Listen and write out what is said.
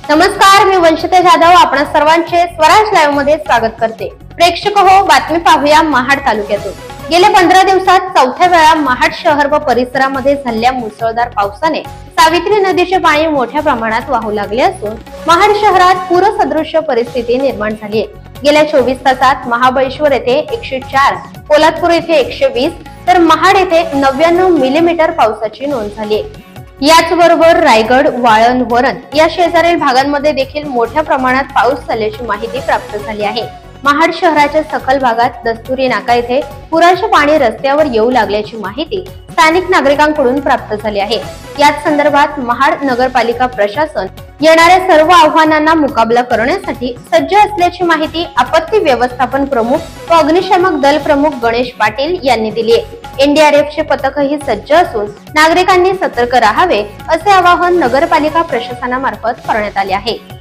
नमस्कार, मी वंशिता जाधव आपण सर्वांचे स्वराज लाईव्ह मध्ये स्वागत करते। प्रेक्षक हो, बातमी पाहूया महाड तालुक्यातून। गेल्या 15 दिवसात चौथ्या वेळा महाड शहर व परिसरामध्ये झालेल्या मुसळधार पावसाने सावित्री नदीचे पाणी मोठ्या प्रमाणात वाहू लागले असून महाड शहरात पूरसदृश्य परिस्थिती निर्माण झाली आहे। गेल्या 24 तासात महाबळेश्वर येथे 104, पोलादपूर येथे 120 तर महाड येथे 99 मिलीमीटर पावसाची नोंद झाली आहे। याचबरोबर रायगड, वाळण, वरण या शेजारील भागांमध्ये देखील मोठ्या प्रमाणात पाऊस झाल्याची माहिती प्राप्त झाली आहे। महाड शहराच्या सखल भागात दस्तुरी नाका येथे पुराचे पाणी रस्त्यावर येऊ लागल्याची माहिती स्थानिक नागरिकांकडून प्राप्त झाली आहे। याच संदर्भात महाड नगरपालिका प्रशासन येणाऱ्या सर्व आव्हानांना मुकाबला करण्यासाठी सज्ज असल्याची माहिती आपत्ती व्यवस्थापन प्रमुख व अग्निशमक दल प्रमुख गणेश पाटील यांनी दिली आहे। एनडीआरएफचे पथकही सज्ज असून नागरिकांनी सतर्क राहावे असे आवाहन नगरपालिका प्रशासनामार्फत करण्यात आले आहे।